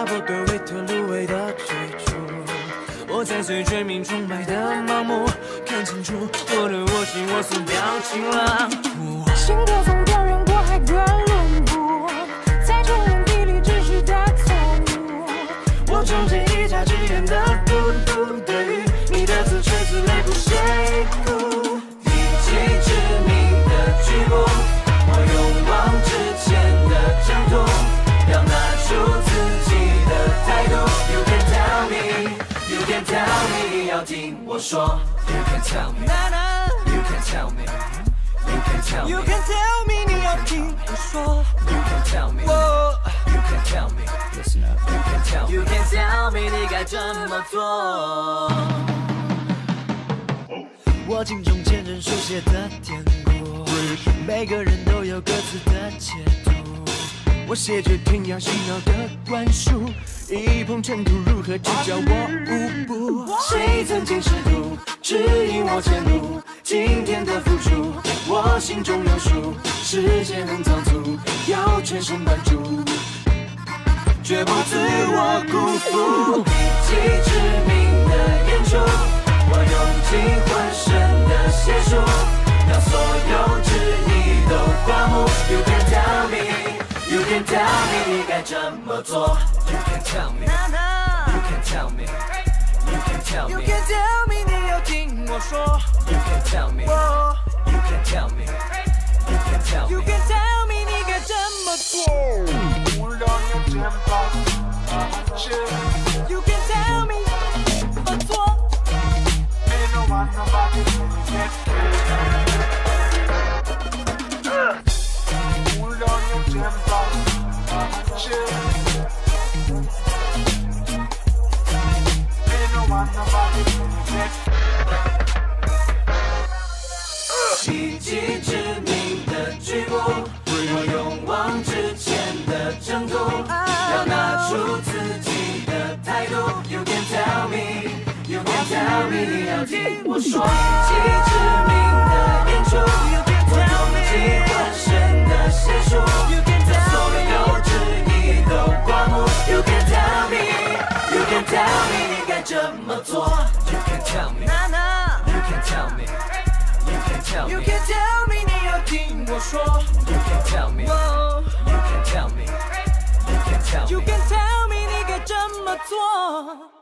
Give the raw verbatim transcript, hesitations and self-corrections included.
不对维特芦苇的追逐，我在随追命崇拜的盲目，看清楚我的我行我素表情了。 心跳从边缘过海的轮廓，才承认地理知识的错误。 我中间一家之言的孤独，对于你的自吹自擂不屑一顾。一击致命的局部，我勇往直前的征途，要拿出自己的态度。You can tell me, you can tell me， 你要听我说。You can tell me, you can tell me, you can tell me, You can tell me， 你要听我说。 You can tell me, you can tell me, listen up. You can tell me, you can tell me， 你该怎么做？我镜中见证书写的典故，每个人都有各自的解读。我写着天涯洗脑的灌输，一抔尘土如何只教我舞步？谁曾经试图指引我前路？今天的付出，我心中有数。世界很仓促，要全神贯注，绝不自我辜负。一击致命的演出，我用尽浑身的解数，让所有质疑都刮目。You can tell me, you can tell me， 你该怎么做 ？You can tell me, you can tell me, you can tell me, You can tell me， 你要听我说。 You can tell me, you can tell me, you can tell me, You can tell me， 你该怎么做 Hold on your tempo, chill. You can tell me， 怎么做 Ain't no one nobody gonna get killed. Hold on your tempo, chill. Ain't no one nobody gonna get killed. 一击致命的局部，我勇往直前的征途，要拿出自己的态度。You can tell me, you can tell me， 你要听我说。一击致命的演出，我用尽浑身的解数，让所有质疑都刮目。You can tell me, you can tell me， 你该怎么做 ？You can tell me, you can tell me。You can tell me, You can tell me， 你要听我说。 You can tell me, you can tell me, you can tell me. You can tell me， 你该怎么做